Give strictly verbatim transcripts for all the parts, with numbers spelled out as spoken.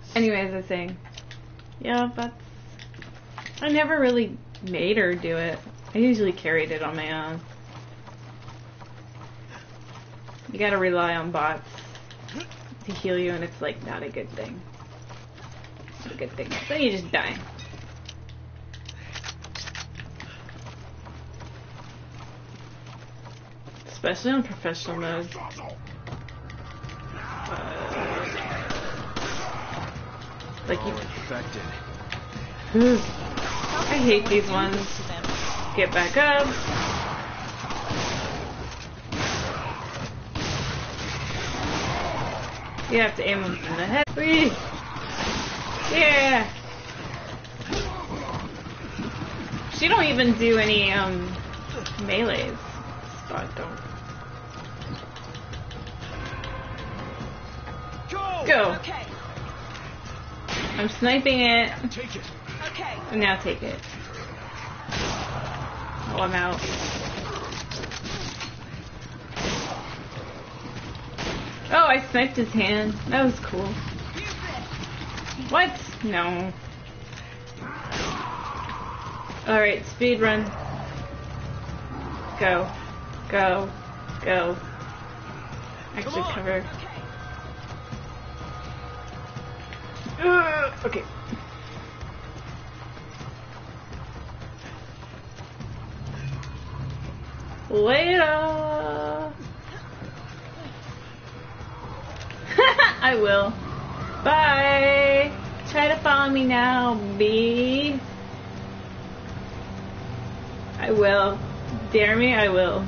Anyways, I was saying, yeah, that's. I never really made her do it. I usually carried it on my own. You gotta rely on bots to heal you, and it's like not a good thing. Not a good thing. Then you just die. Especially on professional mode. Uh, like you. Affected. I hate these ones. Get back up. You have to aim them in the head. Whee! Yeah. She don't even do any um melees. Spot don't. Go. Go. Okay. I'm sniping it. Take it. Okay. And now take it. Oh, I'm out. Oh, I sniped his hand. That was cool. What? No. Alright, speed run. Go. Go. Go. Actually, cover. Uh, okay. Later. I will. Bye. Try to follow me now, B. I will. Dare me, I will.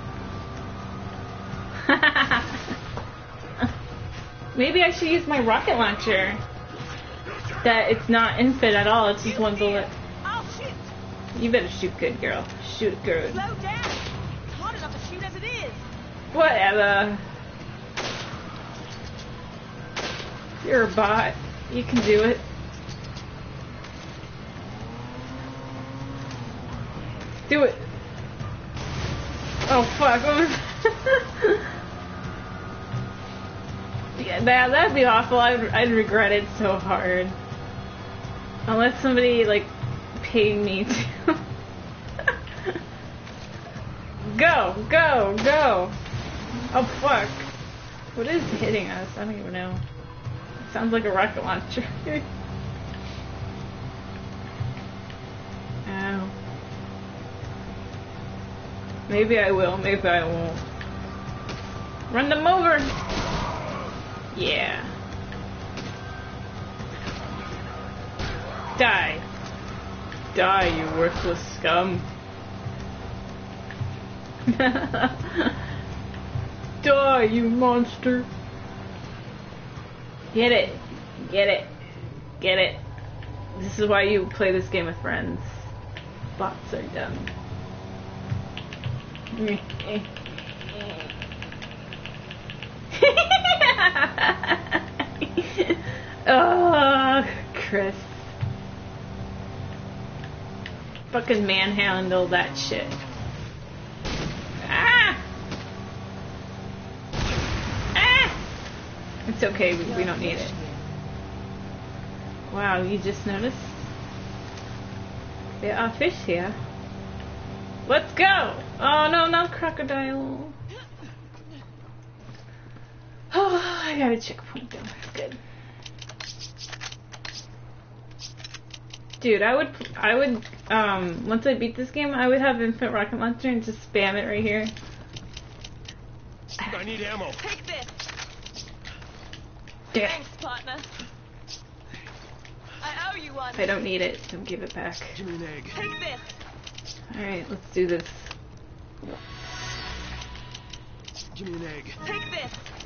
Maybe I should use my rocket launcher. That it's not infant at all, it's just one bullet. I'll shoot. You better shoot good, girl. Shoot good. Slow down. It's hard enough to shoot as it is. Whatever. You're a bot. You can do it. Do it. Oh fuck. Yeah, that, that'd be awful. I'd, I'd regret it so hard. Unless somebody, like, paid me to. Go! Go! Go! Oh fuck. What is hitting us? I don't even know. It sounds like a rocket launcher. Ow. Maybe I will, maybe I won't. Run them over! Yeah. Die. Die, you worthless scum. Die, you monster. Get it. Get it. Get it. This is why you play this game with friends. Bots are dumb. Oh, Chris. Fucking manhandle that shit. Ah! Ah! It's okay, we, we don't need it. Wow, you just noticed? There are fish here. Let's go! Oh no, not crocodile. Oh, I got a checkpoint though. That's good. Dude, I would, I would, um, once I beat this game, I would have infinite rocket launcher and just spam it right here. I need ammo. Take this. Yeah. Thanks, partner. I owe you one. I don't need it, so give it back. Give me an egg. Take this. Alright, let's do this. Give me an egg. Take this.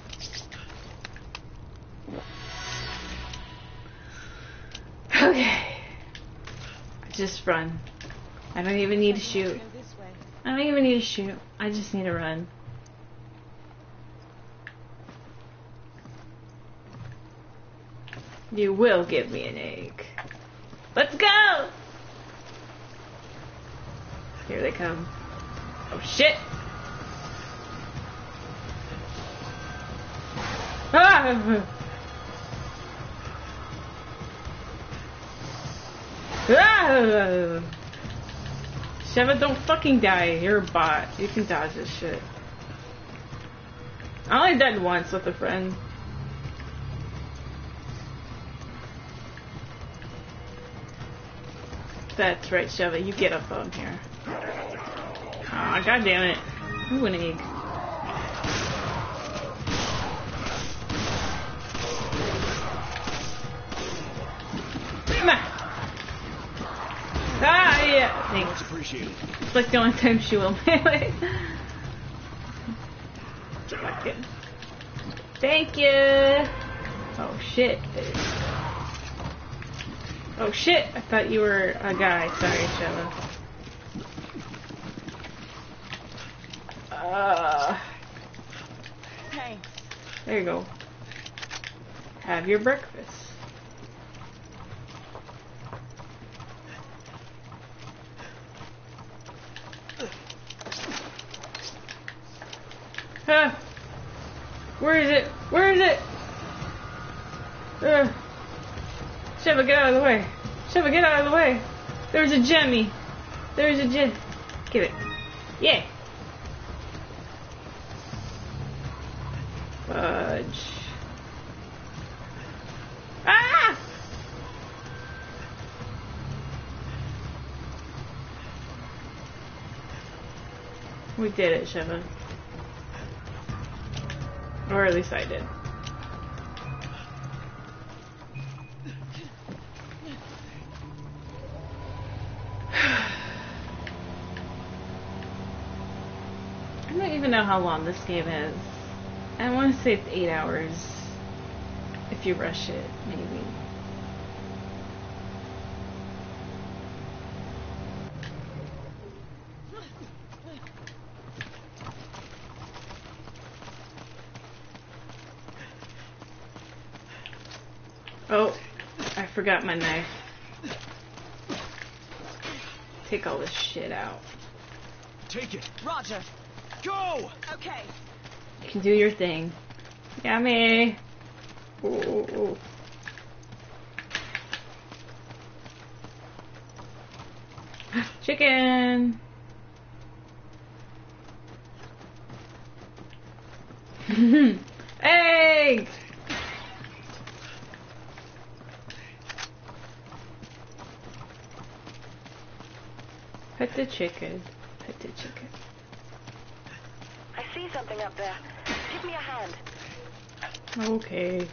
Okay. Just run. I don't even need to shoot. I don't even need to shoot. I just need to run. You will give me an egg. Let's go! Here they come. Oh shit! Ah! Ah! Sheva, don't fucking die. You're a bot. You can dodge this shit. I only died once with a friend. That's right, Sheva. You get up on here. Aw, oh, god damn it. Ooh, an egg. Ah, yeah. Thanks. Much appreciated. It's like the only time she will melee. Fuck it. Thank you. Oh shit. Oh shit. I thought you were a guy. Sorry, Sheva. Uh. Thanks. There you go. Have your breakfast. Ah. Where is it? Where is it? Uh. Sheva, get out of the way. Sheva, get out of the way. There's a Jemmy. There's a gem. Get it. Yeah. Fudge. Ah! We did it, Sheva. Or at least I did. I don't even know how long this game is. I want to say it's eight hours. If you rush it, maybe. Oh, I forgot my knife. Take all this shit out. Take it. Roger. Go! Okay. You can do your thing. Yummy! Ooh, ooh, ooh. Chicken! Egg! Pet the chicken. Pet the chicken. I see something up there. Give me a hand. Okay.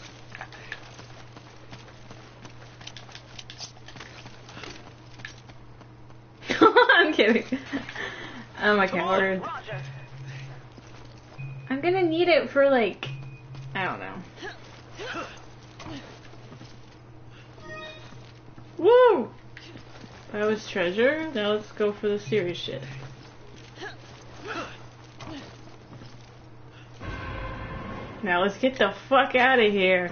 I'm kidding. Oh my god. Roger. I'm gonna need it for like, I don't know. Woo! That was treasure. Now let's go for the serious shit. Now let's get the fuck out of here.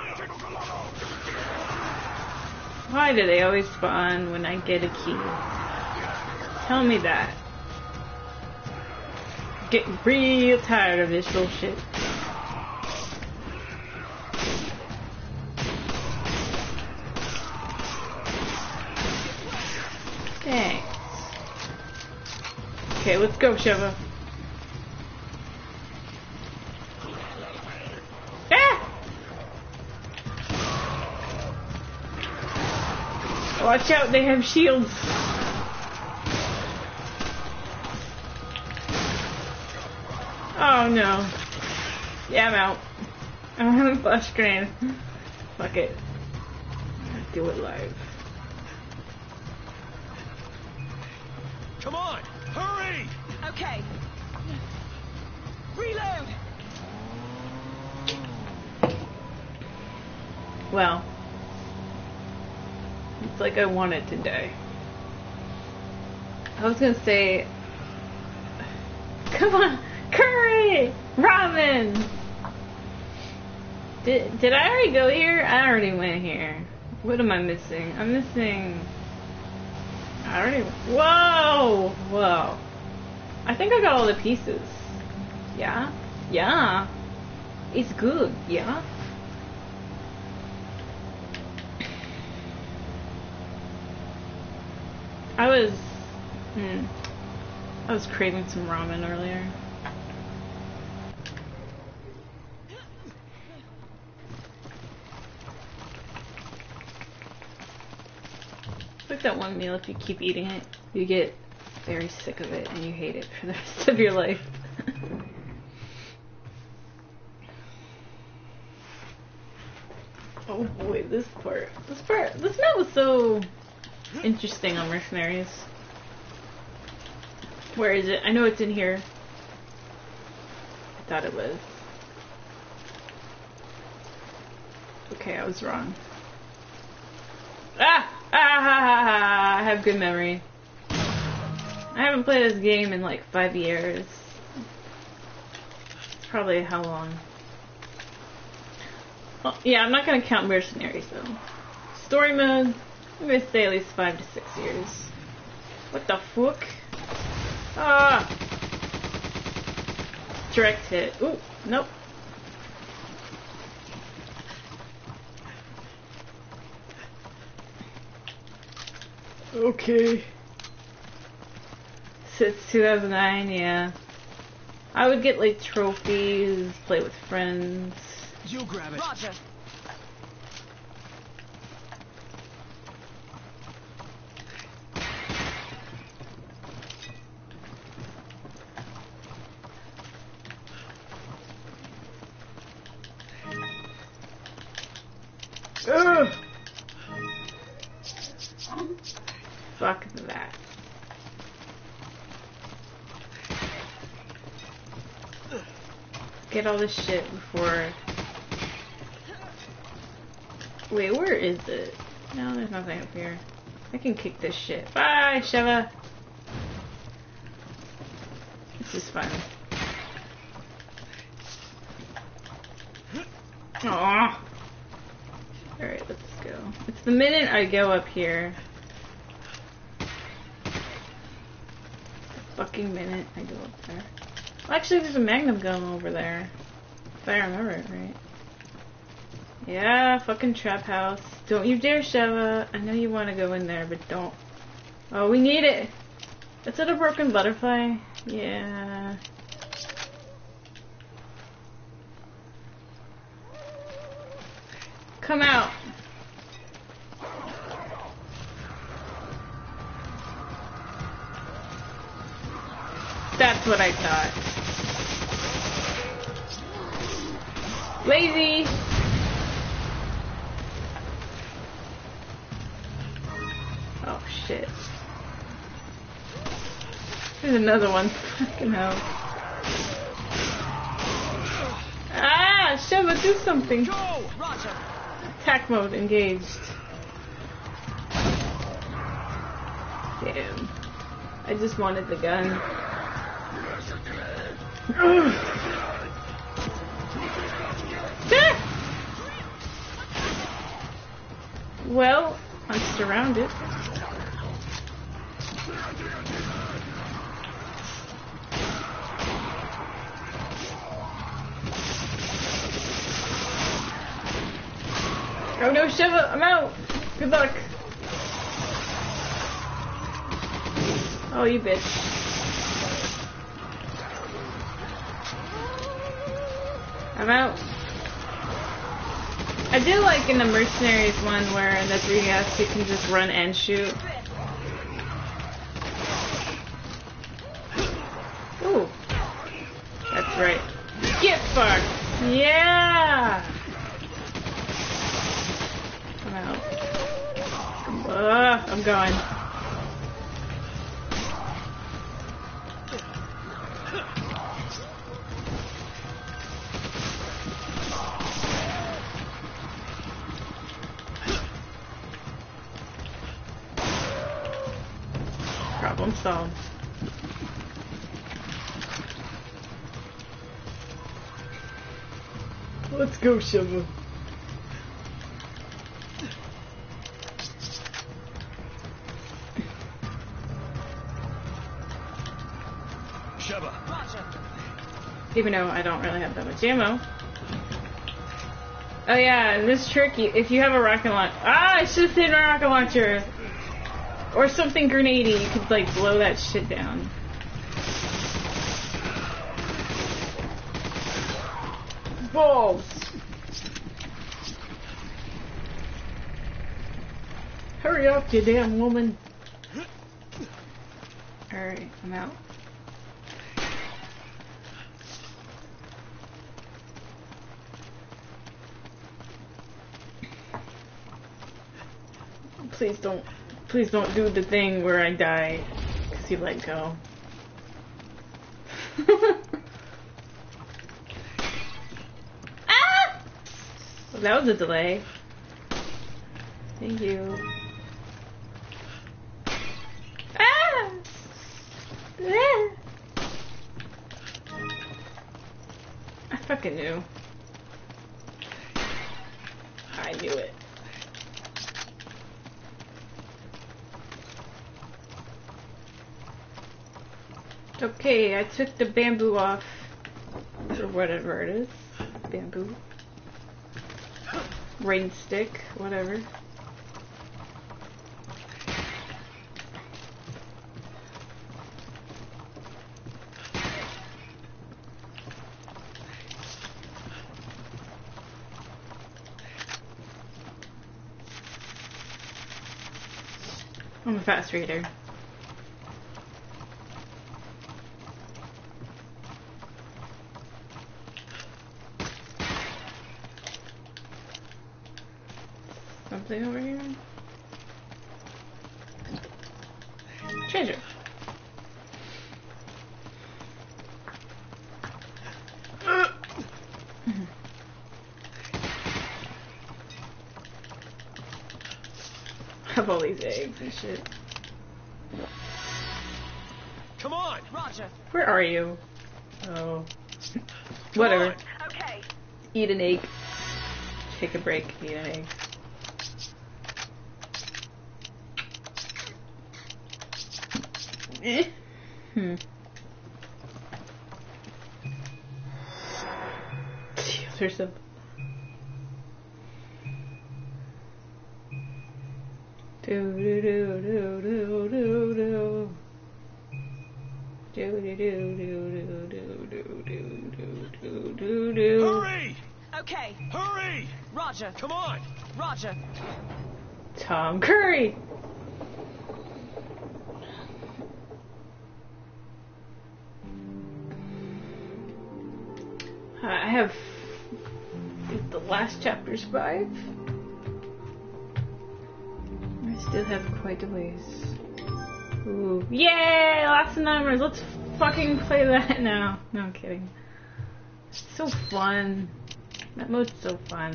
Why do they always spawn when I get a key? Tell me that. Getting real tired of this bullshit. Thanks. Okay, let's go, Sheva. Ah! Watch out, they have shields. Oh no. Yeah, I'm out. I don't have a flash grenade. Fuck it. Do it live. Come on! Hurry! Okay. Reload. Well. It's like I wanted to die. I was gonna say... Come on! Curry! Ramen! Did, did I already go here? I already went here. What am I missing? I'm missing... I already... Whoa! Whoa. I think I got all the pieces. Yeah? Yeah. It's good. Yeah? I was, hmm, I was craving some ramen earlier. It's like that one meal, if you keep eating it, you get very sick of it and you hate it for the rest of your life. Oh boy, this part. This part. This map was so interesting on Mercenaries. Where is it? I know it's in here. I thought it was. Okay, I was wrong. Ah! Ah! Ha, ha, ha. I have good memory. I haven't played this game in like five years. It's probably how long? Well, yeah, I'm not gonna count Mercenaries though. Story mode, I'm gonna say at least five to six years. What the fuck? Ah! Direct hit. Ooh, nope. Okay. Since two thousand nine, yeah. I would get like trophies, play with friends. You grab it. Roger. Ugh. Fuck that. Get all this shit before... Wait, where is it? No, there's nothing up here. I can kick this shit. Bye, Sheva! This is fun. Aww. Alright, let's go. It's the minute I go up here. The fucking minute I go up there. Well, actually, there's a magnum gun over there. If I remember it right. Yeah, fucking trap house. Don't you dare, Sheva. I know you want to go in there, but don't. Oh, we need it. Is it a broken butterfly? Yeah. Come out. That's what I thought. Lazy. Oh shit. There's another one. Fucking hell. Ah, Sheva, do something. Go! Roger. Attack mode engaged. Damn. I just wanted the gun. Well, I'm surrounded. Oh no, Sheva, I'm out! Good luck! Oh, you bitch. I'm out. I do like in the Mercenaries one where in the three S you can just run and shoot. Ooh. That's right. Get fucked! Yeah! I'm out. Uh, I'm going. Problem solved. Let's go, Sheva. Sheva. Even though I don't really have that much ammo. Oh yeah, and this trick, you- if you have a rocket launcher... Ah, I should have saved my rocket launcher! Or something grenadey, you could like blow that shit down. Balls! Hurry up, you damn woman! Alright, I'm out. Please don't, please don't do the thing where I die, because you let go. Ah! Well, that was a delay. Thank you. Ah! Ah! I fucking knew. I knew it. Okay, I took the bamboo off, or whatever it is. Bamboo. Rain stick, whatever. I'm a fast reader. Something over here? Treasure. Have all these eggs and shit. Come on! Roger. Where are you? Oh. Whatever. Okay. Eat an egg. Take a break, eat an egg. Eh. Hmm. Heals herself. Do do do do do do do. Do do do do do do do do do do. Hurry! Okay. Hurry! Roger. Come on! Roger. Tom Curry. I have the last chapter's five. I still have quite a ways. Ooh. Yay! Lots of numbers. Let's fucking play that now. No, I'm kidding. It's so fun. That mode's so fun.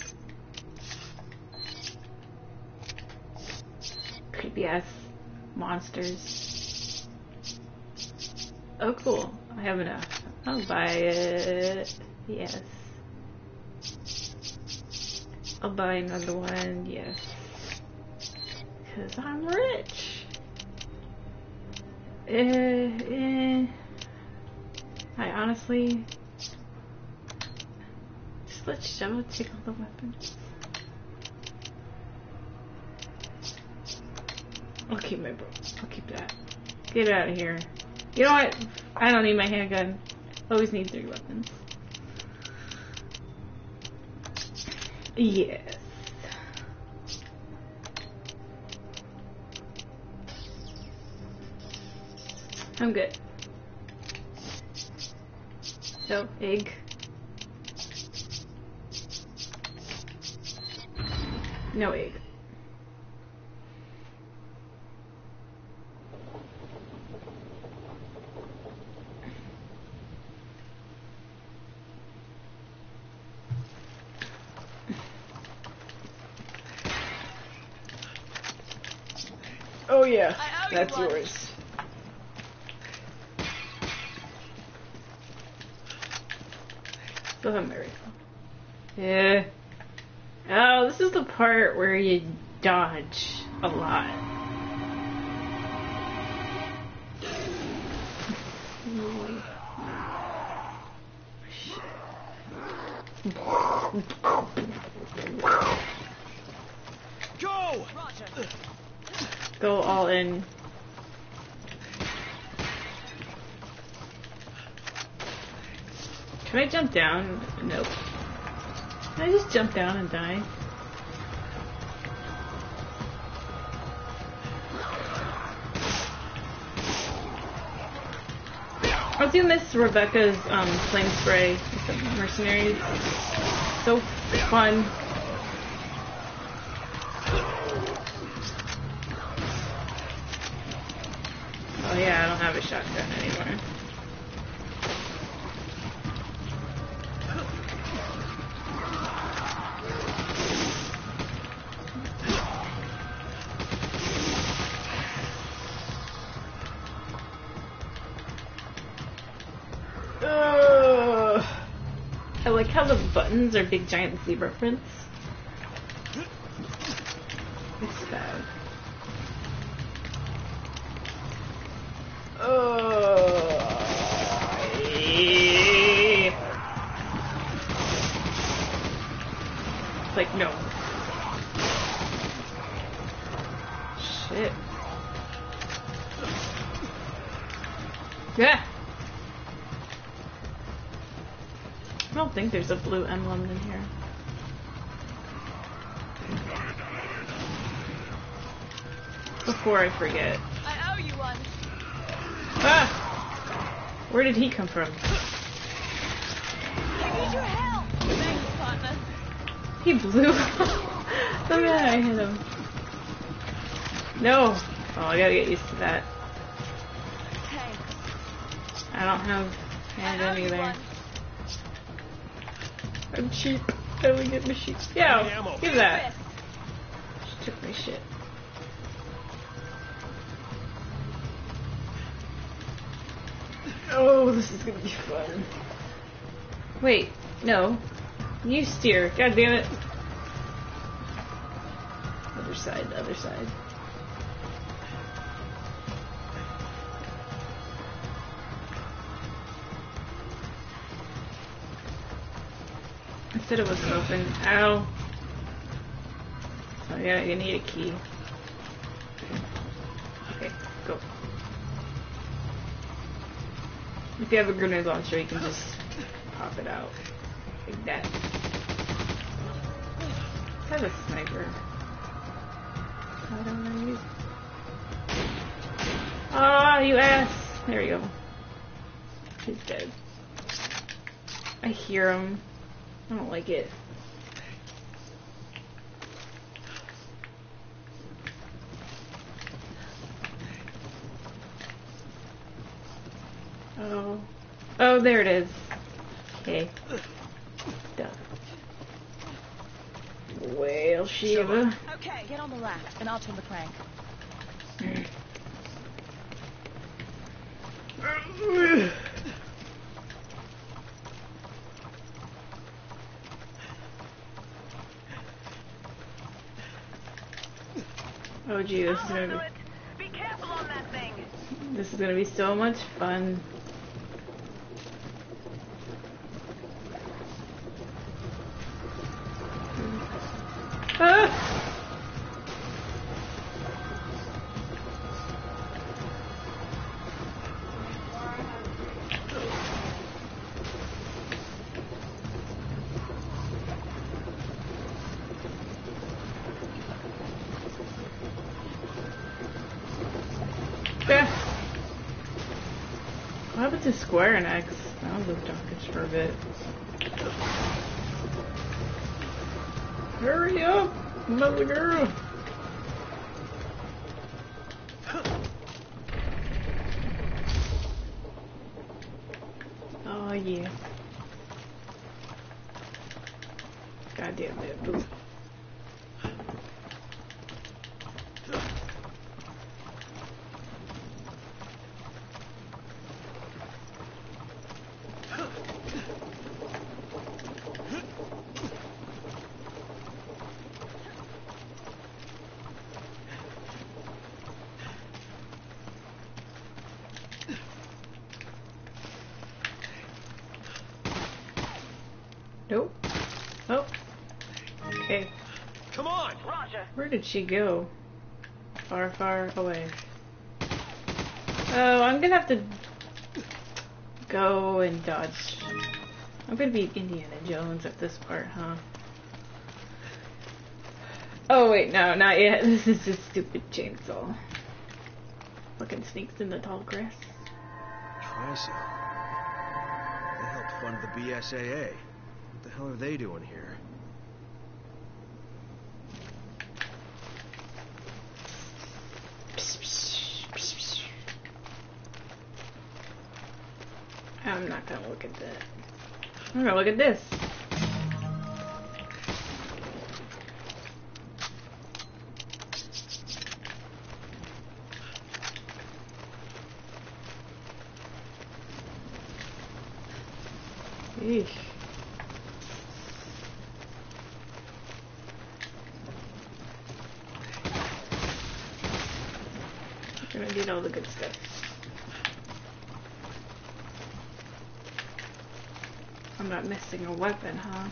Creepy ass monsters. Oh, cool. I have enough. I'll buy it. Yes. I'll buy another one. Yes. Because I'm rich. Eh, eh. I honestly... Just let Shadow take all the weapons. I'll keep my bow. I'll keep that. Get out of here. You know what? I don't need my handgun. Always need three weapons. Yes. I'm good. So, egg. No egg. Oh yeah, I owe you that's one. yours. Still have my rifle. Yeah. Oh, this is the part where you dodge a lot. Go! Roger. go all in. Can I jump down? Nope. Can I just jump down and die? I do miss Rebecca's um, flame spray with the mercenaries. So fun. Oh yeah, I don't have a shotgun anymore. Ugh. I like how the buttons are big giant zebra prints. It's bad. Oh, it's like no. Shit. Yeah. I don't think there's a blue emblem in here. Before I forget. I owe you one. Ah! Where did he come from? I need your help. Thanks, partner. He blew. The minute I hit him. No. Oh, I gotta get used to that. Thanks. I don't have I owe handgun you either. one. I'm cheap. I only get my shit. Yeah, Ammo. give that. She took my shit. Oh, this is gonna be fun. Wait, no. You steer. God damn it. Other side, other side. I said it wasn't open. Ow. Oh yeah, you need a key. Okay, go. If you have a grenade launcher, you can just pop it out. Like that. I have a sniper. I don't want to use it. Ah, you ass! There we go. He's dead. I hear him. I don't like it. Oh. Oh, there it is. Okay. Done. Well, Shiva. Okay, get on the raft, and I'll turn the crank. Oh gee, this is gonna Do it. Be careful on that thing. be this is gonna be so much fun. Ah! What happened to Square and X? That was a darkish for a bit. Hurry up, mother girl! Oh yeah. Goddamn bamboo. Nope. Oh. Okay. Come on. Roger. Where did she go? far, far away. Oh, I'm gonna have to go and dodge. I'm gonna be Indiana Jones at this part, huh? Oh wait, no, not yet. This is just stupid chainsaw. Fucking sneaks in the tall grass. Tricell. They helped fund the B S A A. What the hell are they doing here? I'm not gonna look at that. I'm gonna look at this. Eesh. I'm gonna get all the good stuff. I'm not missing a weapon, huh?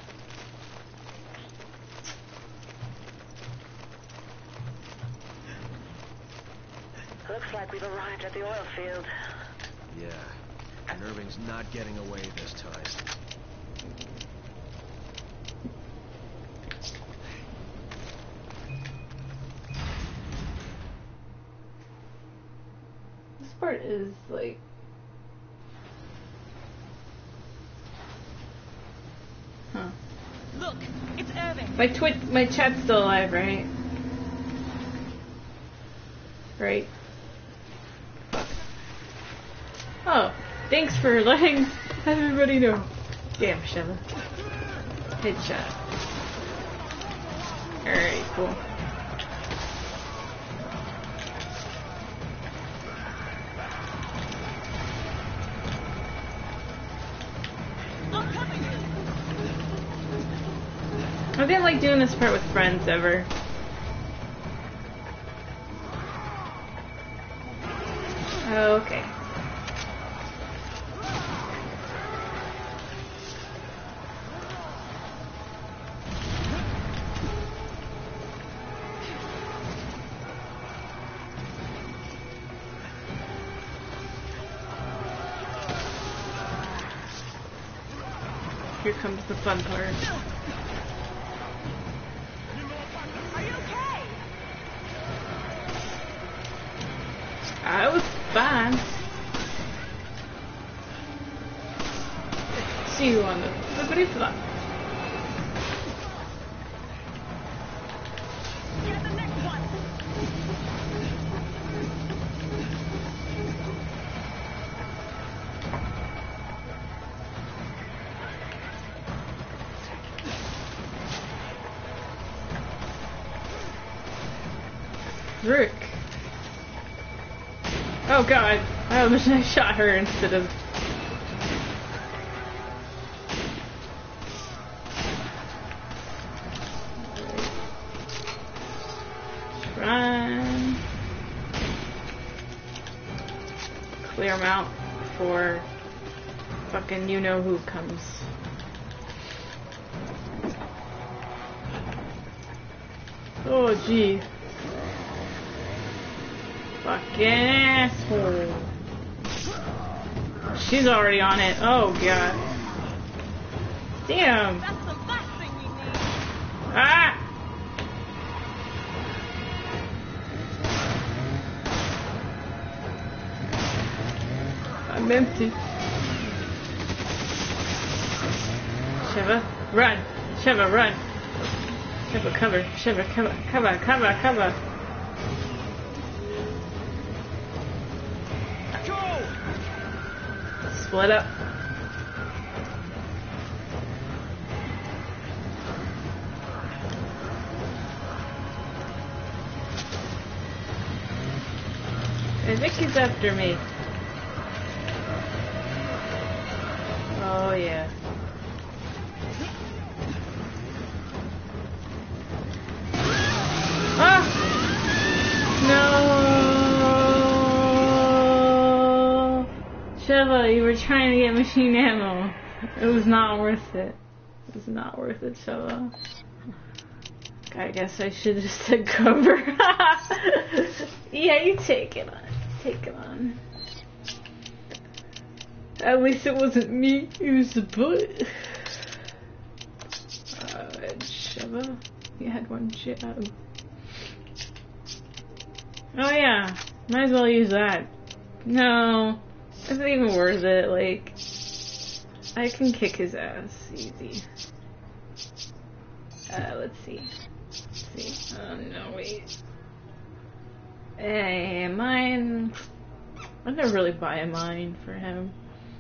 Looks like we've arrived at the oil field. Yeah. And Irving's not getting away this time. This part is like... Huh. Look, it's Irving. My twit, my chat's still alive, right? Right. Oh, thanks for letting everybody know. Damn, Sheva. Headshot. Alright, cool. I didn't like doing this part with friends ever. Okay. Here comes the fun part. Are you okay? I was fine. See you on the flippity flop. Get the next one. Rick. Oh god, I almost I shot her instead of... Run. Clear them out before fucking you know who comes. Oh gee. Fucking asshole. She's already on it. Oh god. Damn. That's the last thing we need. Ah! I'm empty. Sheva, run. Sheva, run. Sheva, cover. Sheva, cover. Cover, cover, cover. Split up. I think he's after me. Oh yeah. Ah! No! Sheva, you were trying to get machine ammo. It was not worth it. It was not worth it, Sheva. I guess I should have said cover. Yeah, you take it on. Take it on. At least it wasn't me, it was the bullet. Uh, and Sheva? You had one shit. Oh. Oh yeah, might as well use that. No, it's not even worth it. Like, I can kick his ass easy. Uh, let's see. Let's see. Oh no, wait. Hey, mine. I'd never really buy a mine for him.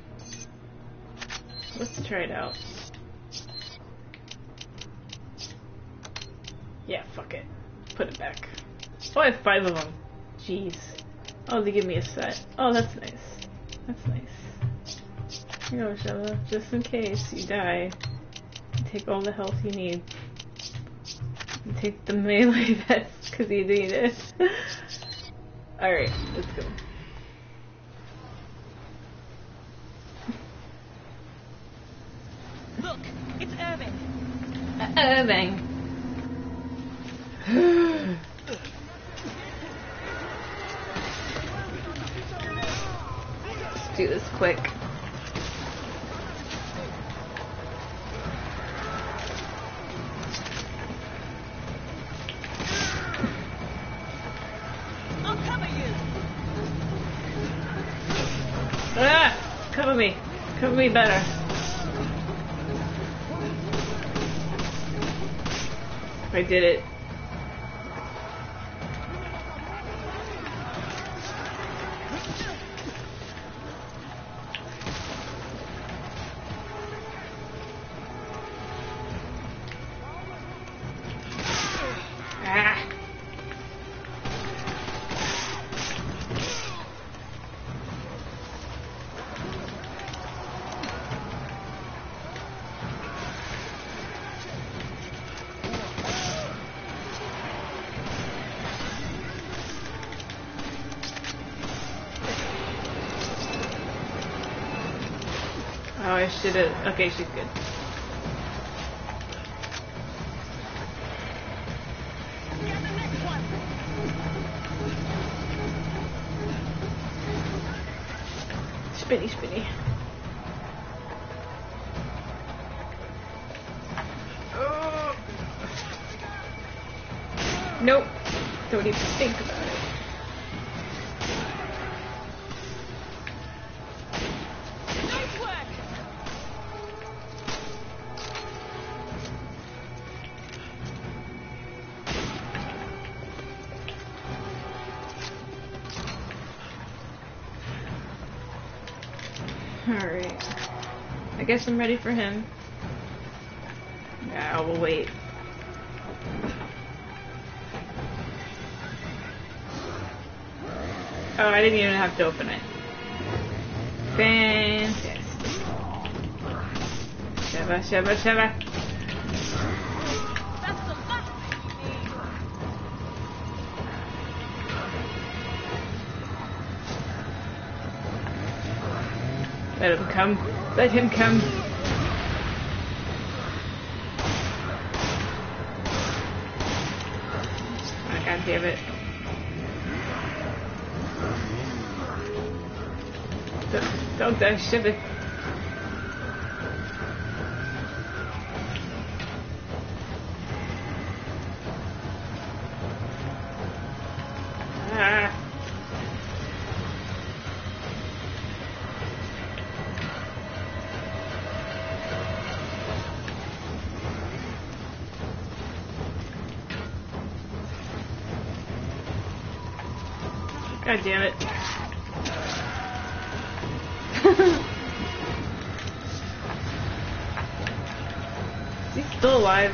Let's try it out. Yeah, fuck it. Put it back. Oh, I have five of them. Jeez. Oh, they give me a set. Oh, that's nice. That's nice. Here you go, Sheva. Just in case you die. Take all the health you need. And take the melee vest, because you need it. Alright, let's go. Look, it's Irving. Uh, Irving. Let's do this quick. I'll cover you. Ah! Cover me. Cover me better. I did it. Ah. Oh, I should have. Okay, she's good. Get the next one. Spinny, spinny. Oh. Nope. Don't even think about it. Nice work. Alright. I guess I'm ready for him. Yeah, we'll wait. Oh, I didn't even have to open it. Fantastic. Sheva, Sheva, Sheva. That's the last thing you need. Let him come. Let him come. Oh, God damn it. Don't, don't die, Sheva. Ah. God damn it. He's still alive.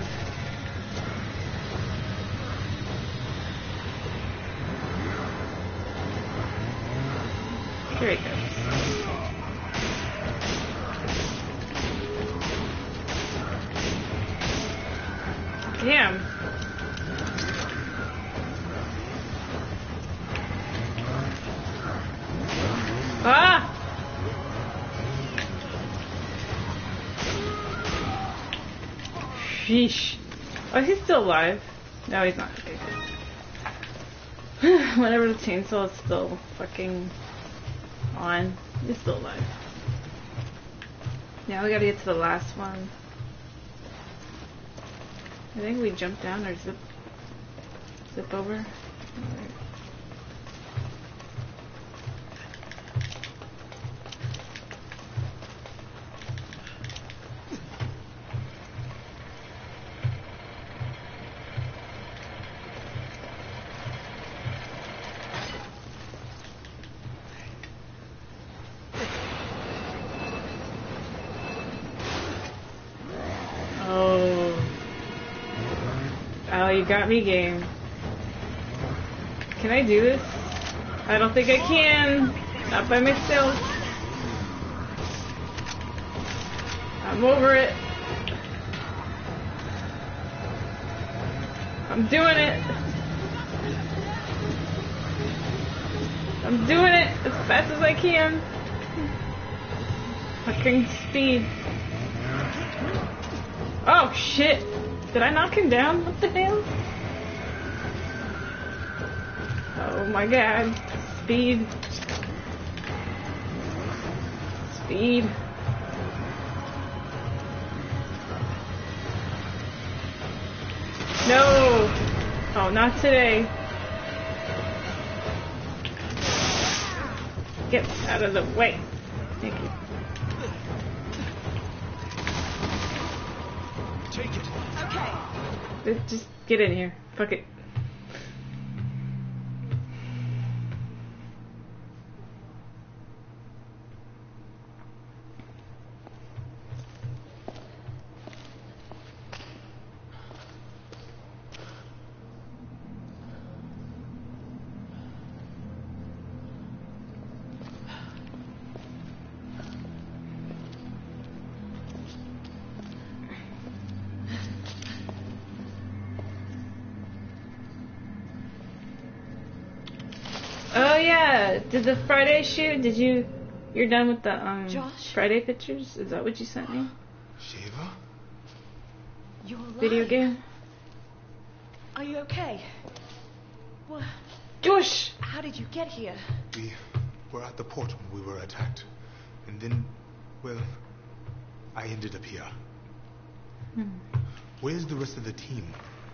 Here he goes. Damn. Ah! Sheesh. Oh, he's still alive. No, he's not. Okay. Whatever, the chainsaw is still fucking on. He's still alive. Now we gotta get to the last one. I think we jump down or zip zip over. Alright. You got me, game. Can I do this? I don't think I can. Not by myself. I'm over it. I'm doing it. I'm doing it as fast as I can. Fucking speed. Oh shit. Did I knock him down? What the hell? Oh my god. Speed. Speed. No! Oh, not today. Get out of the way. Thank you. Take it. Okay. Just get in here. Fuck it. Oh yeah, did the Friday shoot? Did you? You're done with the um Josh? Friday pictures? Is that what you sent me? Shiva? You're alive. Video game? Are you okay? What? Josh! How did you get here? We were at the port when we were attacked. And then, well, I ended up here. Hmm. Where's the rest of the team?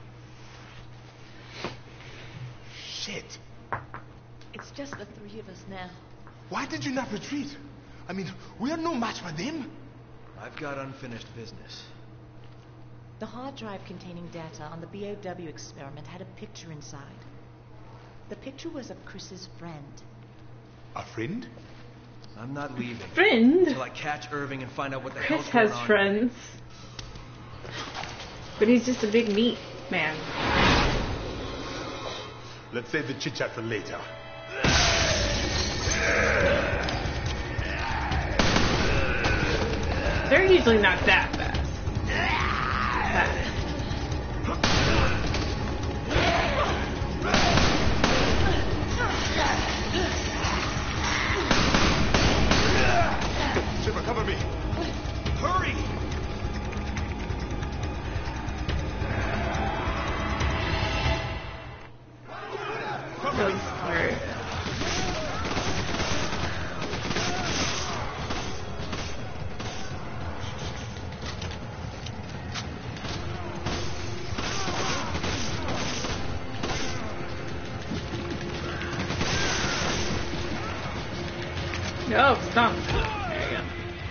Shit! It's just the three of us now. Why did you not retreat? I mean, we are no match for them. I've got unfinished business. The hard drive containing data on the B O W experiment had a picture inside. The picture was of Chris's friend. A friend? I'm not leaving Friend? until I catch Irving and find out what the Chris hell's going has on. friends. But he's just a big meat man. Let's save the chit-chat for later. They're usually not that fast. Fast. Shiva, cover me. Hurry! That was smart. No, stop. There you go.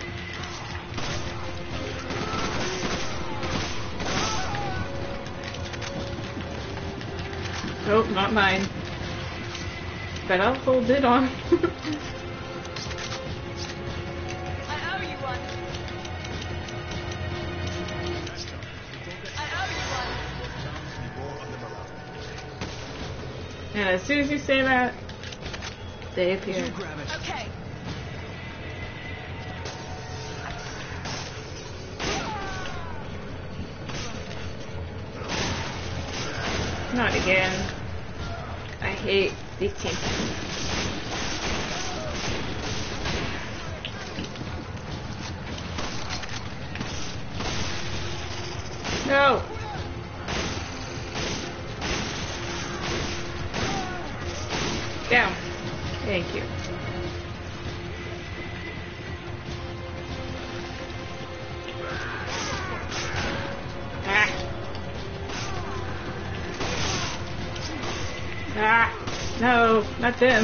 Nope, not mine. But I'll hold it on. I owe you one. I owe you one. And as soon as you say that, they appear. You grab it. Okay. Not again. I hate these teams. No! Down. Thank you. Ah. Ah. No, not them.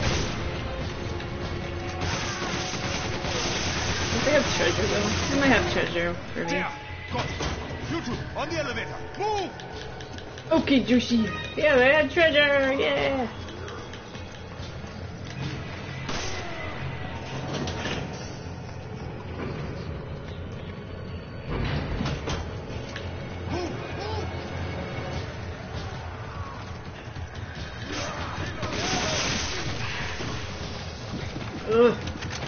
They have treasure though. They might have treasure for me. There! Got it! You two, on the elevator! Move! Okay, Juicy. Yeah, they had treasure. Yeah. Ugh.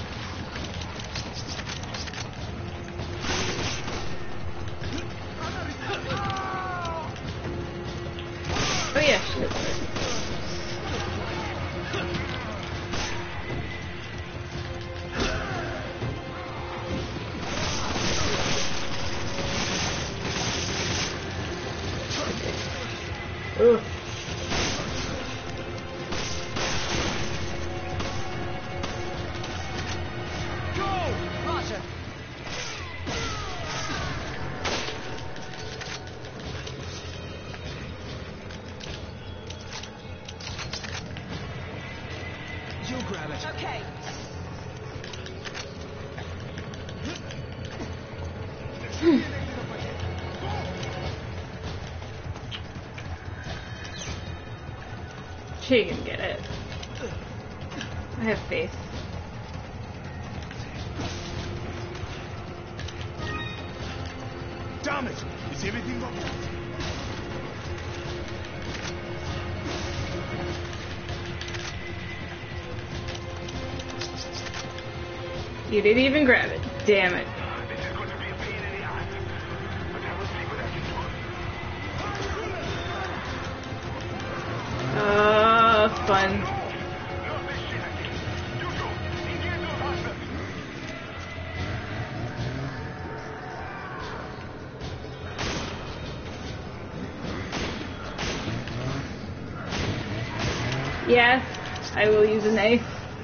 Oh yeah, shit. Ugh. Roger. You grab it. Okay. She can get it. I have faith. Damn it! Is everything okay? You didn't even grab it. Damn it. This is going to be a pain in the ass, but I will see what I can do. Uh, fun. Not this shit again. You two, engage those hostiles. Yes, I will use a knife.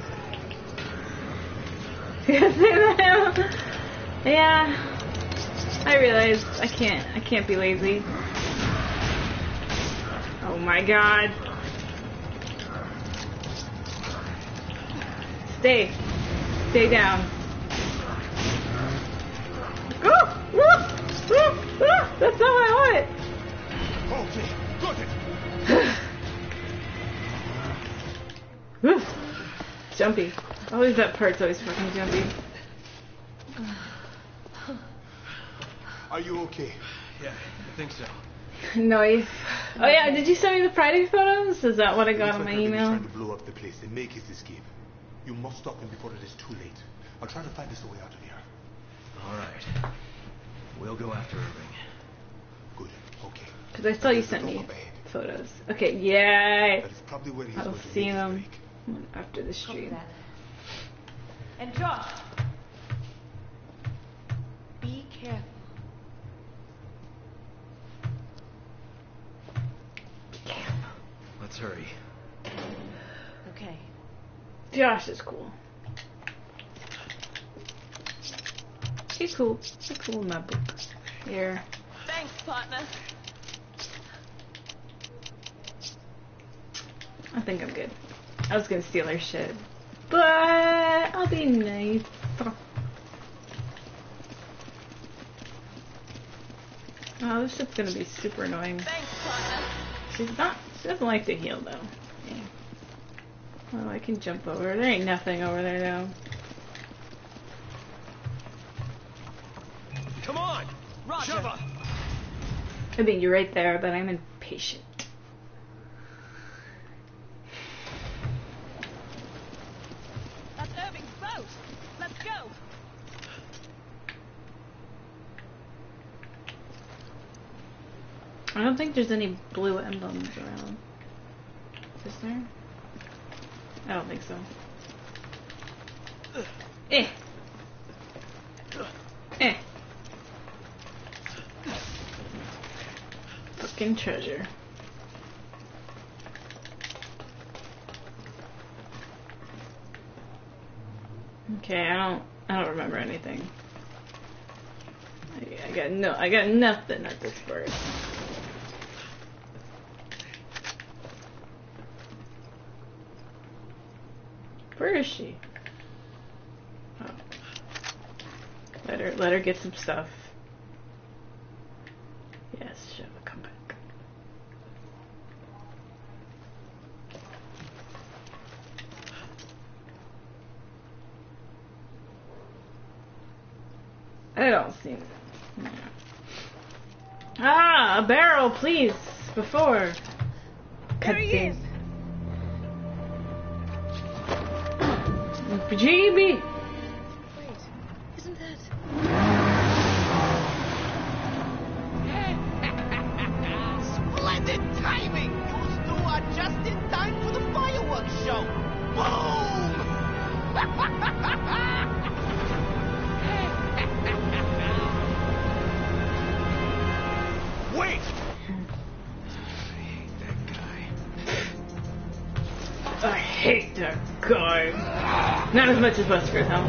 Yeah, I realize I can't. I can't be lazy. Oh my god! Stay, stay down. Oh, oh, oh, oh, that's not what I want. Okay, got it! Oof. Jumpy. Always that part's always fucking jumpy. Are you okay? Yeah, I think so. Noise. Oh yeah, did you send me the Friday photos? Is that what I got Looks on like my they're really email? trying to blow up the place and make his escape. You must stop him before it is too late. I'll try to find us a way out of here. All right. We'll go after Irving. Good. Okay. Because I saw you sent me photos. Okay, yay! That is probably where he's I'll going to see make his them break. after the Copy stream. that. And Josh, be careful. Let's hurry. Okay. Josh is cool. He's cool. He's cool in my book. Here. Thanks, partner. I think I'm good. I was gonna steal her shit. But I'll be nice. Oh, this shit's gonna be super annoying. Thanks, partner. She's not, she doesn't like to heal though. Yeah. Well, I can jump over. There ain't nothing over there though. Come on! Roger. Sheva! I mean, you're right there, but I'm impatient. That's Irving's boat. Let's go. I don't think there's any blue emblems around. Is there? I don't think so. Eh. Eh. Fucking treasure. Okay, I don't I don't remember anything. I, I got no I got nothing at this part. Where is she? Oh. Let her let her get some stuff. Yes, she'll come back. I don't see anything. No. Ah, a barrel, please, before. There he is. G B. Wait, isn't that? Splendid timing! You two are just in time for the fireworks show! Boom! Wait! I hate that guy. Not as much as Wesker, though.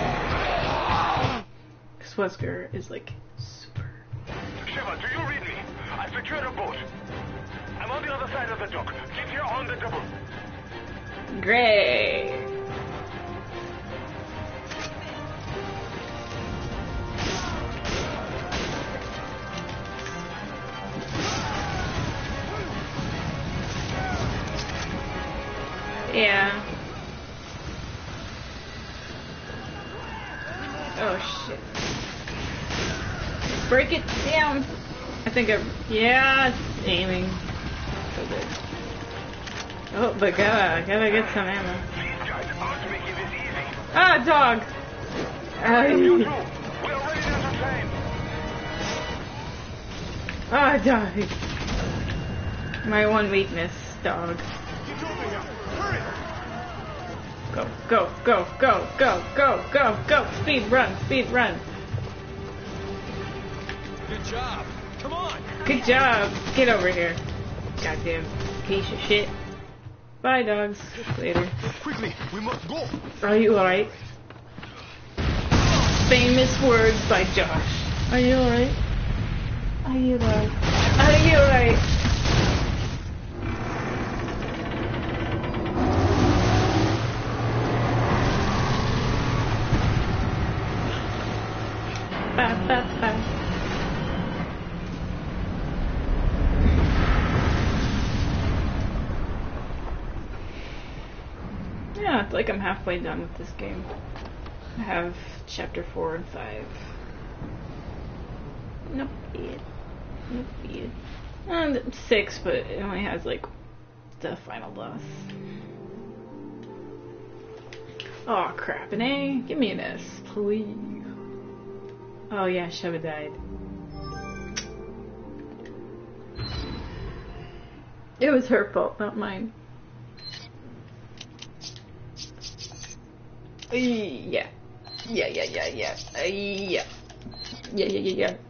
Because Wesker is like super. Shiva, do you read me? I secured a boat. I'm on the other side of the dock. Keep here on the double. Great. Yeah. Oh shit. Break it down. I think I. Yeah, it's aiming. So good. Oh, but gotta, gotta get some ammo. These guys aren't making this easy. Ah, dog! You two, Ah, we're already entertained. ah, dog. My one weakness, dog. Get over here! Hurry! Go, go, go, go, go, go, go, go! Speed run, speed run. Good job! Come on! Good job. Get over here. Goddamn piece of shit. Bye, dogs. Later. Quickly, we must go! Are you alright? Famous words by Josh. Are you alright? Are you alright? Are you alright? Ba, ba, ba. Yeah, it's like I'm halfway done with this game. I have chapter four and five. Not bad. Not bad. And six, but it only has like the final boss. Oh crap, an A? Give me an S, please. Oh yeah, Sheva died. It was her fault, not mine. Uh, yeah. Yeah, yeah, yeah, yeah. Uh, yeah. Yeah, yeah, yeah, yeah.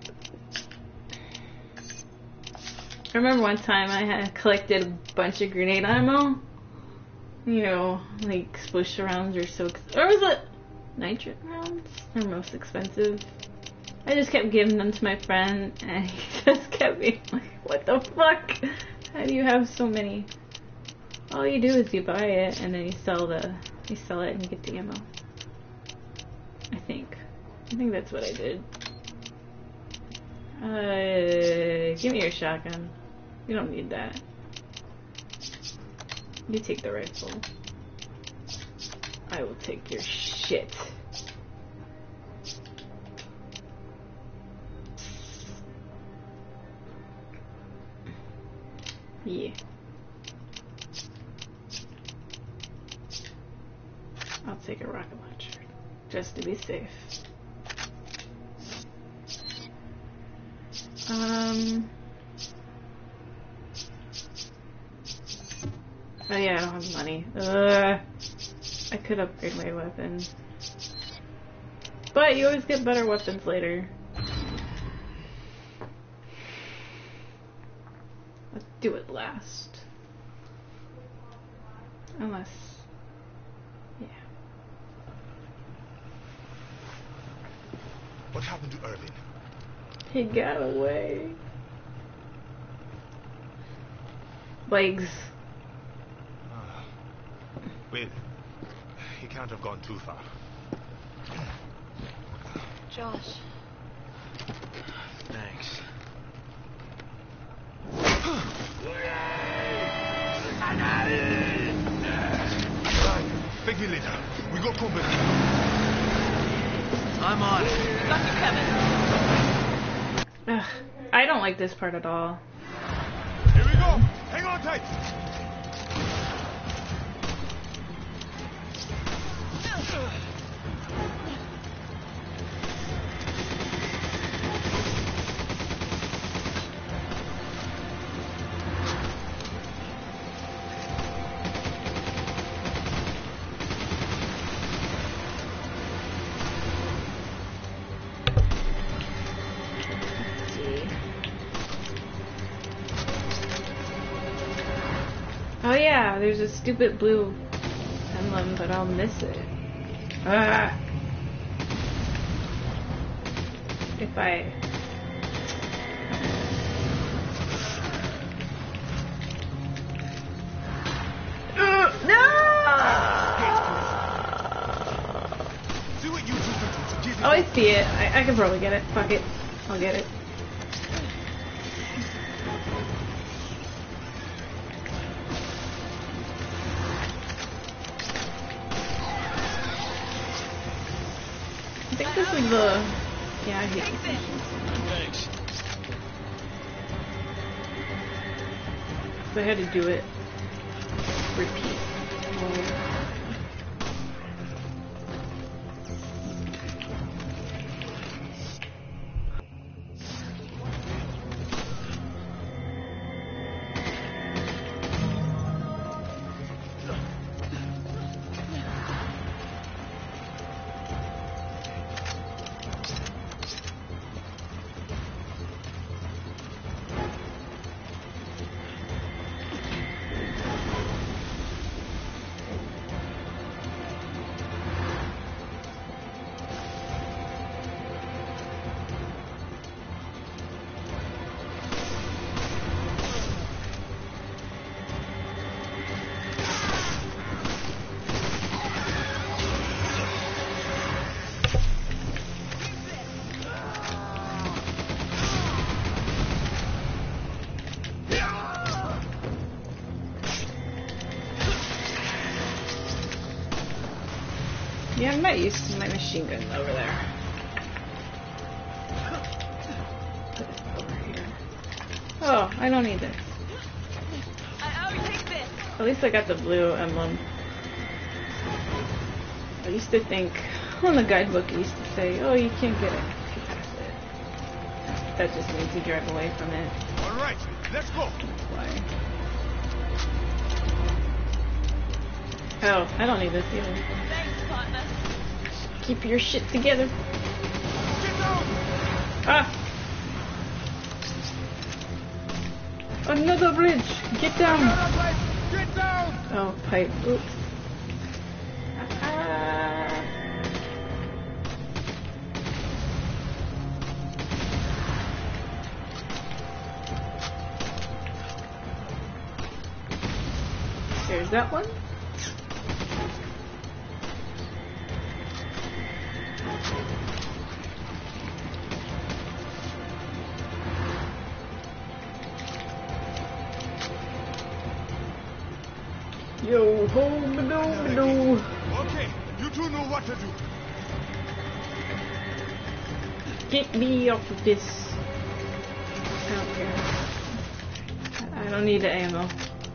I remember one time I had collected a bunch of grenade ammo. You know, like explosion rounds are so... Or was it nitrate rounds? They're most expensive. I just kept giving them to my friend, and he just kept being like, what the fuck? How do you have so many? All you do is you buy it, and then you sell the... You sell it and you get the ammo. I think. I think that's what I did. Uh, give me your shotgun. You don't need that. You take the rifle. I will take your shit. Yeah. I'll take a rocket launcher, just to be safe. Um. Oh yeah, I don't have money. Ugh. I could upgrade my weapon. But you always get better weapons later. Let's do it last. Unless... Yeah. What happened to Irving? He got away. Legs. Ah. Well, he can't have gone too far. Josh. Thanks. Beg me later. We got company. I'm on it. Got you, Kevin. Ugh, I don't like this part at all. Here we go. Hang on tight. Oh yeah, there's a stupid blue emblem, but I'll miss it. Ah. If I... Uh, no! See what you two can do to give Oh, I see it. I, I can probably get it. Fuck it. I'll get it. I think this is the... Yeah, I hate this mission. Thanks. So I had to do it. Repeat. Oh. Yeah, I'm not used to my machine gun over there. Put it over here. Oh, I don't need this. I, I'll take this. At least I got the blue emblem. I used to think, on the guidebook it used to say, oh, you can't get it. Get past it. That just means you drive away from it. All right, let's go. That's why. Oh, I don't need this either. Thanks, partner. Keep your shit together. Get down. Ah! Another bridge! Get down! Get down. Oh, pipe. Oops. Ah. There's that one. Yo ho, ba-do, ba-do. Okay, you two know what to do. Get me off of this. I don't care. I don't need the ammo.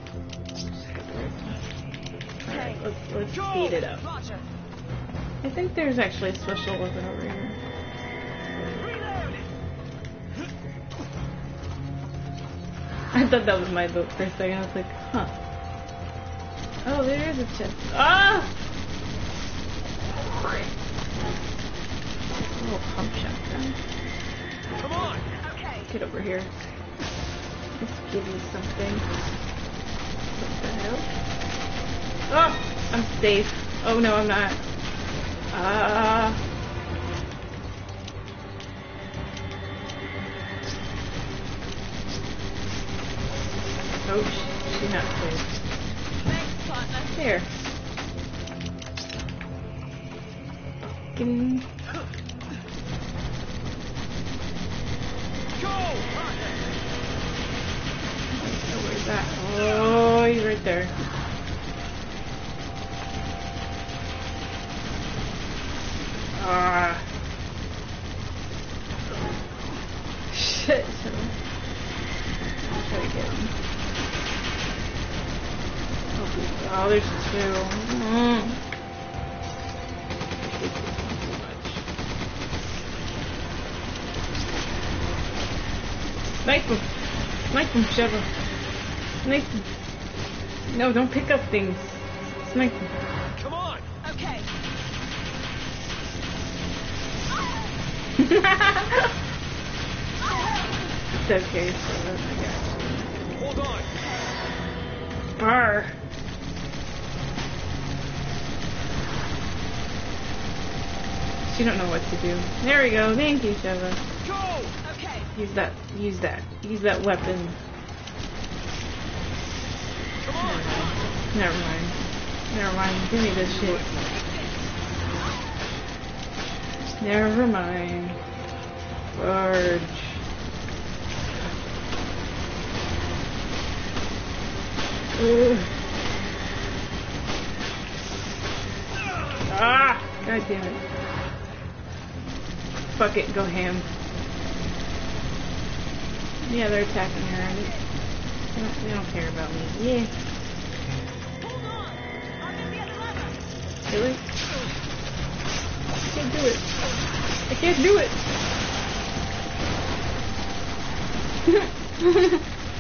Alright, let's, let's speed it up. Roger. I think there's actually a special weapon over here. I thought that was my boat for a second. I was like, huh. Oh, there is a chest. Ah! A little pump shotgun. Come on. Okay. Get over here. Let's give you something. What the hell? Oh! I'm safe. Oh no, I'm not. Ah. Oh, sh- she's not safe. Thanks, partner. There. Fucking. Go! Oh, where's that? Oh, he's right there. Ah. Shit. I'll try to get him. Oh, oh there's two. Mm. Snipe him! Snipe him, Sheva! Snipe him! No, don't pick up things. Snipe him. Come on! Okay. It's okay, Sheva. I got you. Hold on! Brr. She don't know what to do. There we go. Thank you, Sheva. Go! Okay. Use that. Use that. Use that weapon. Come on! Never mind. Never mind. Give me this shit. Never mind. Large. Ugh. Ah! God damn it. Fuck it, go ham. Yeah, they're attacking her. They don't, they don't care about me. Yeah. Hold on. I'm in the other lever. Really? I can't do it. I can't do it.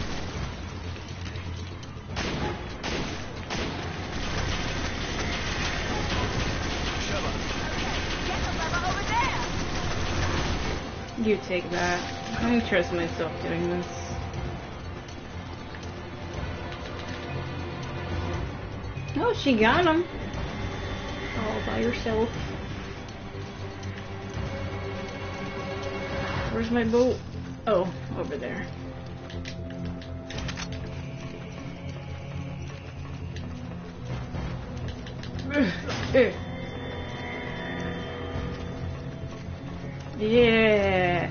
You take that. I don't trust myself doing this. Oh, she got him. All by herself. Where's my boat? Oh, over there. Yeah.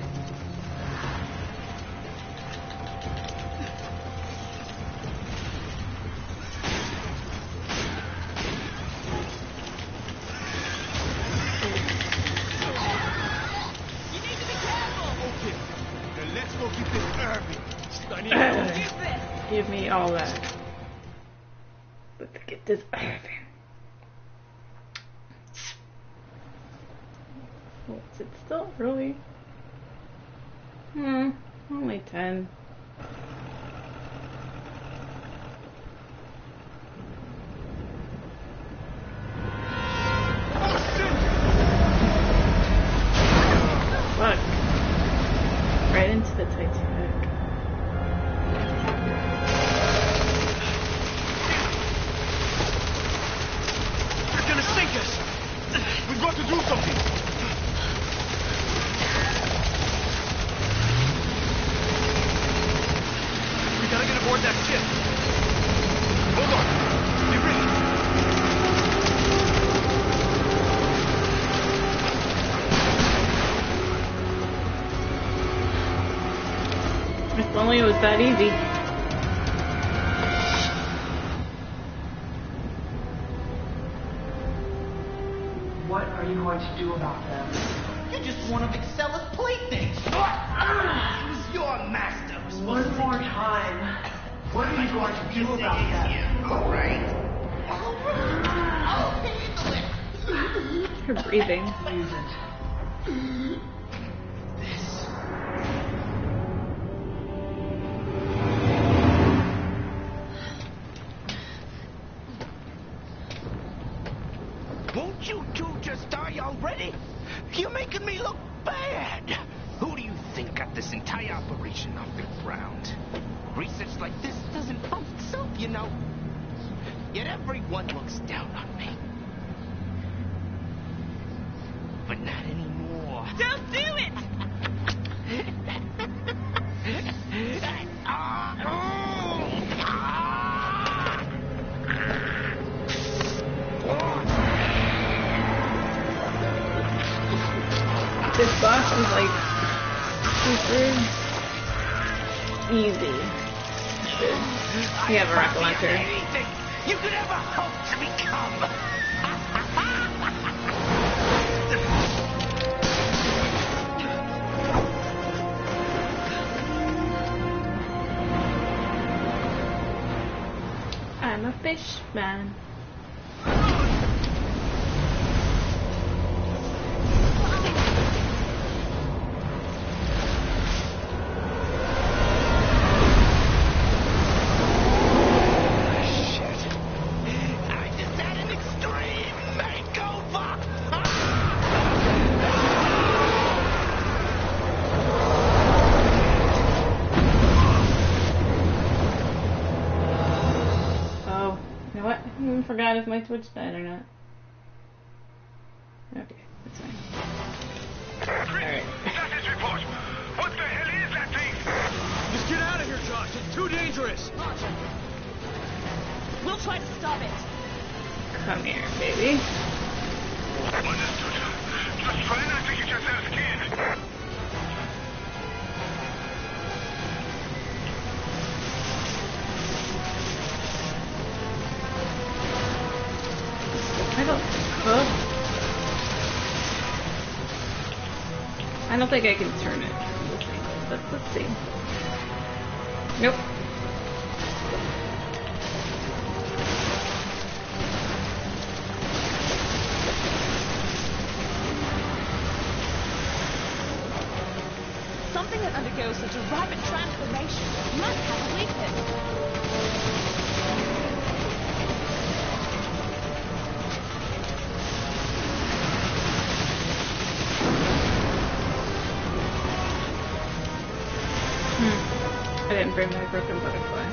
Let's go get this Irving. Give me all that. Let's get this Irving. What's it still early? Hmm, only ten. Fuck. Right into the Titanic. They're gonna sink us. We've got to do something. We gotta get aboard that ship. Hold on. Be If only it was that easy. What are you going to do about them? You're just one of Excella's playthings. It was your master. One more time. What are you going to do about them? All right. All right. I'll handle it. Her breathing. Use it. Won't you two just die already? You're making me look bad. Who do you think got this entire operation off the ground? Research like this doesn't fund itself, you know. Yet everyone looks down on me. But not anymore. Don't do it! Ah, oh. is like super easy. You have a rocket launcher. Anything you could ever hope to become. I'm a fish man. I forgot if my Twitch died or not. Okay, that's fine. Alright. Status report. What the hell is that thing? Just get out of here, Josh. It's too dangerous. Roger. We'll try to stop it. Come here, baby. Understood. Just try not to get yourselves killed. I don't. Huh? I don't think I can turn it. Let's, let's see. Nope. Something that undergoes such a rapid transformation must have a weakness. I didn't bring my broken butterfly.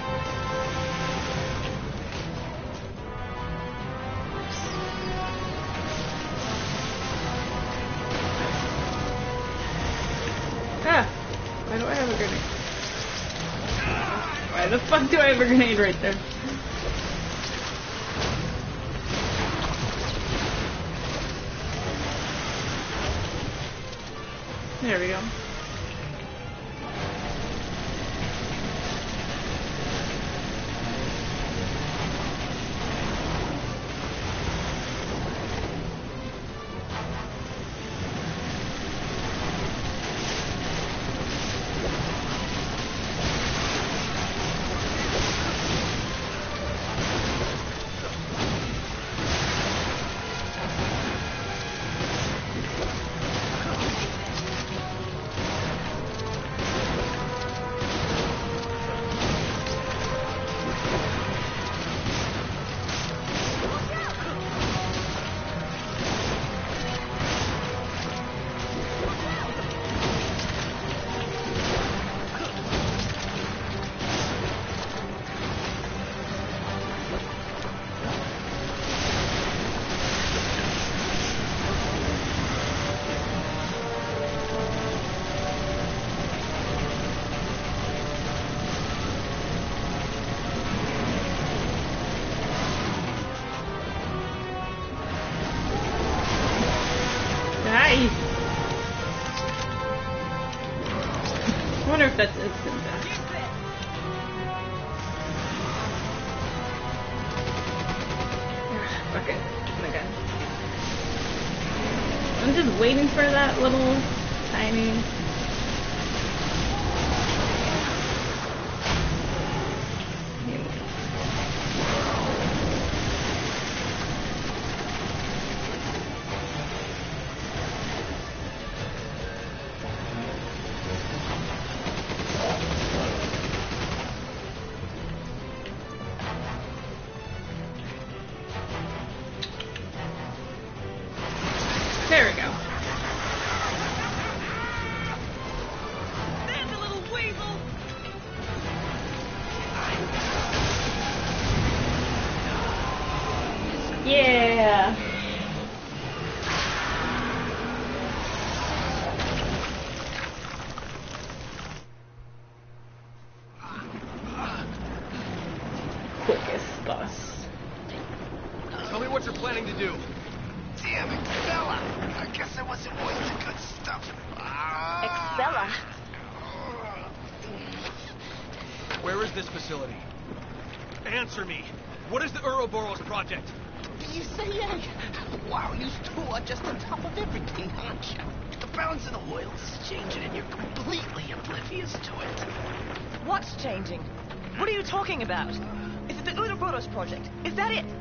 Ah! Why do I have a grenade? Why the fuck do I have a grenade right there? There we go. Nice! I wonder if that's instant death. Fuck it. Oh my god. I'm just waiting for that little tiny... There we go. There's a little weasel. Yeah. Quickest boss. Tell me what you're planning to do. Damn Excella! I guess I wasn't always the good stuff. Excella? Where is this facility? Answer me. What is the Ouroboros project? You say, yeah. Wow, you two are just on top of everything, aren't you? The balance of the oil is changing and you're completely oblivious to it. What's changing? What are you talking about? Is it the Ouroboros project? Is that it?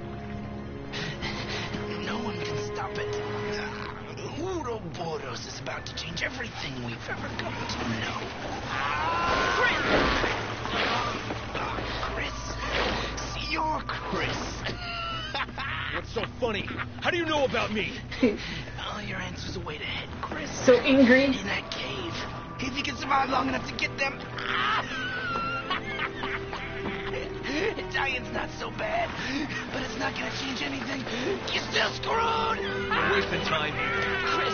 No one can stop it. Ouroboros is about to change everything we've ever come to know. Chris! Chris. See, you're Chris. What's so funny? How do you know about me? All your answers are way ahead, Chris. So angry. In that cave. If you can survive long enough to get them. Italian's not so bad, but it's not gonna change anything. You're still screwed. We're wasting time here. Chris.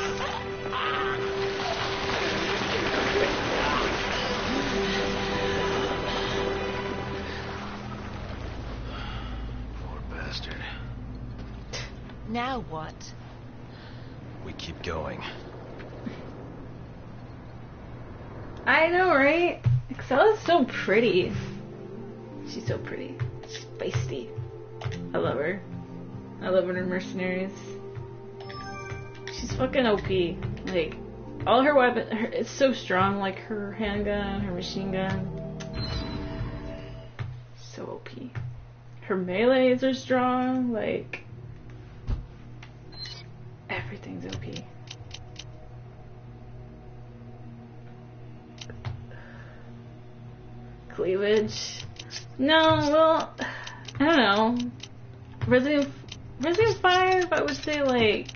Poor bastard. Now what? We keep going. I know, right? Excella's so pretty. She's so pretty. Feisty. I love her. I love her in Mercenaries. She's fucking O P. Like, all her weapons, her, it's so strong. Like, her handgun, her machine gun. So O P. Her melees are strong. Like, everything's O P. Cleavage. No, well, I don't know. Resident Resident five, I would say, like,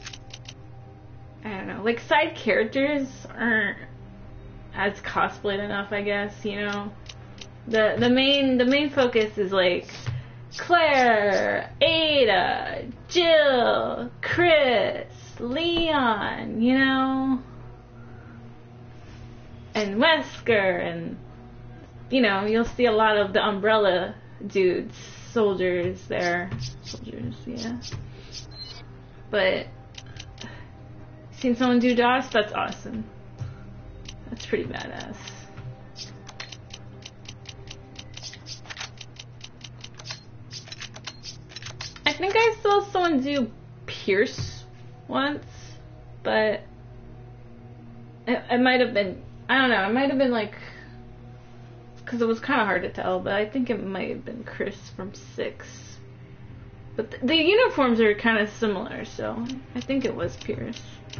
I don't know, like, side characters aren't as cosplayed enough, I guess, you know? The the main the main focus is like Claire, Ada, Jill, Chris, Leon, you know? And Wesker, and you know, you'll see a lot of the Umbrella dudes, soldiers there. Soldiers, yeah. But seen someone do DOS? That's awesome. That's pretty badass. I think I saw someone do Pierce once, but it, it might have been, I don't know, it might have been like, because it was kind of hard to tell, but I think it might have been Chris from six. But th the uniforms are kind of similar, so I think it was Pierce.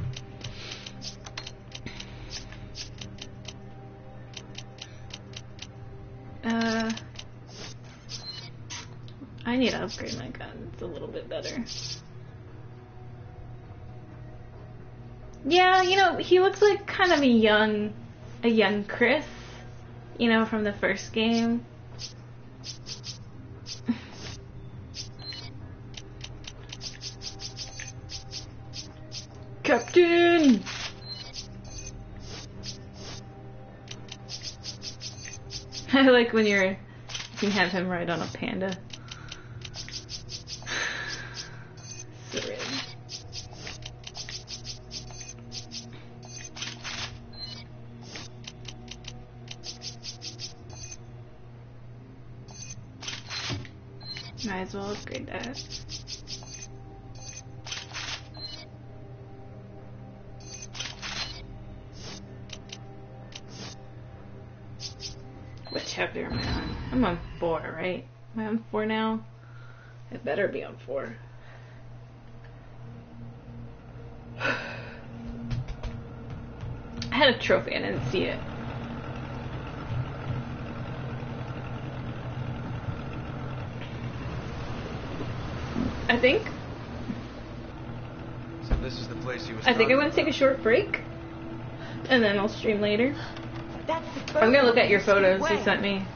Uh, I need to upgrade my gun. It's a little bit better. Yeah, you know, he looks like kind of a young, a young Chris. You know, from the first game. Captain! I like when you're, you can have him ride on a panda. So good. Might as well upgrade that. What chapter am I on? I'm on four, right? Am I on four now? I better be on four. I had a trophy, I didn't see it. I think. So this is the place you was I think I'm gonna take a short break, and then I'll stream later. That's the I'm gonna look at your photos way. you sent me.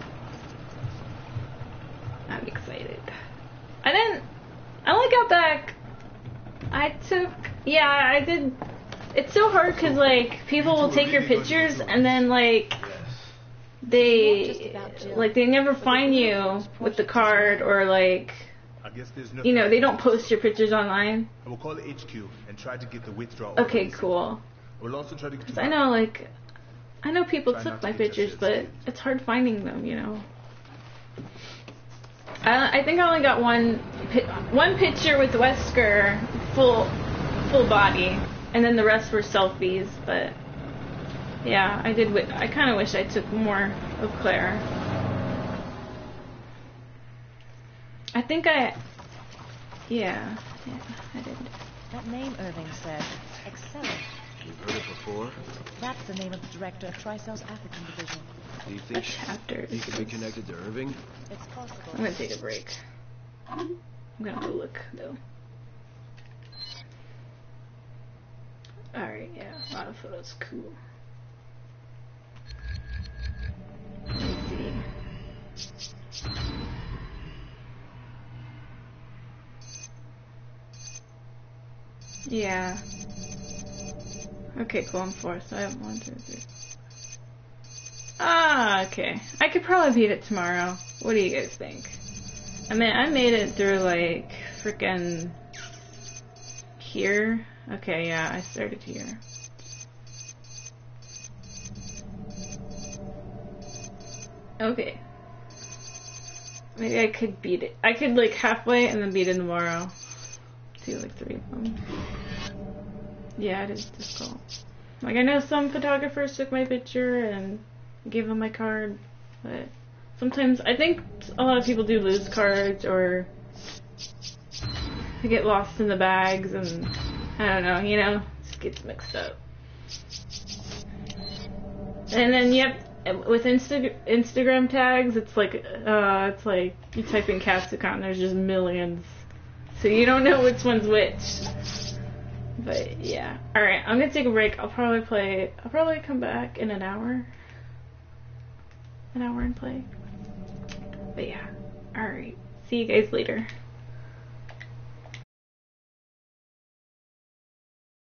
I'm excited. I didn't. I only got back. I took. Yeah, I did. It's so hard because like people will take your pictures and then like they like they never find you with the card or like I guess there's no. You know, they don't post your pictures online. I will call the H Q and try to get the withdrawal. Okay, order. cool. I will also try to get. Because I know, like, I know people Try took not to my get pictures, your but shit. it's hard finding them, you know. I, I think I only got one pi- one picture with Wesker full full body, and then the rest were selfies. But yeah, I did. W- I kind of wish I took more of Claire. I think I. Yeah, yeah, I did. That name Irving said, Excella. You've heard it before? That's the name of the director of Tricell's African division. Do you What think chapter he is could be this? connected to Irving? It's possible. I'm gonna take a break. I'm gonna go look though. Alright, yeah, a lot of photos, cool. Let me see. Yeah. Okay, cool, I'm four, so I have one, two, three. Ah, okay. I could probably beat it tomorrow. What do you guys think? I mean, I made it through, like, frickin' here. Okay, yeah, I started here. Okay. Maybe I could beat it. I could, like, halfway and then beat it tomorrow. Do, like, three of them. Yeah, it is difficult. Like, I know some photographers took my picture and gave them my card, but sometimes I think a lot of people do lose cards or they get lost in the bags and I don't know, you know, just gets mixed up. And then yep, with Insta Instagram tags, it's like uh, it's like you type in Capsicon, and there's just millions, so you don't know which one's which. But yeah, all right, I'm gonna take a break. I'll probably play. I'll probably come back in an hour. An hour and play. But yeah, all right. See you guys later.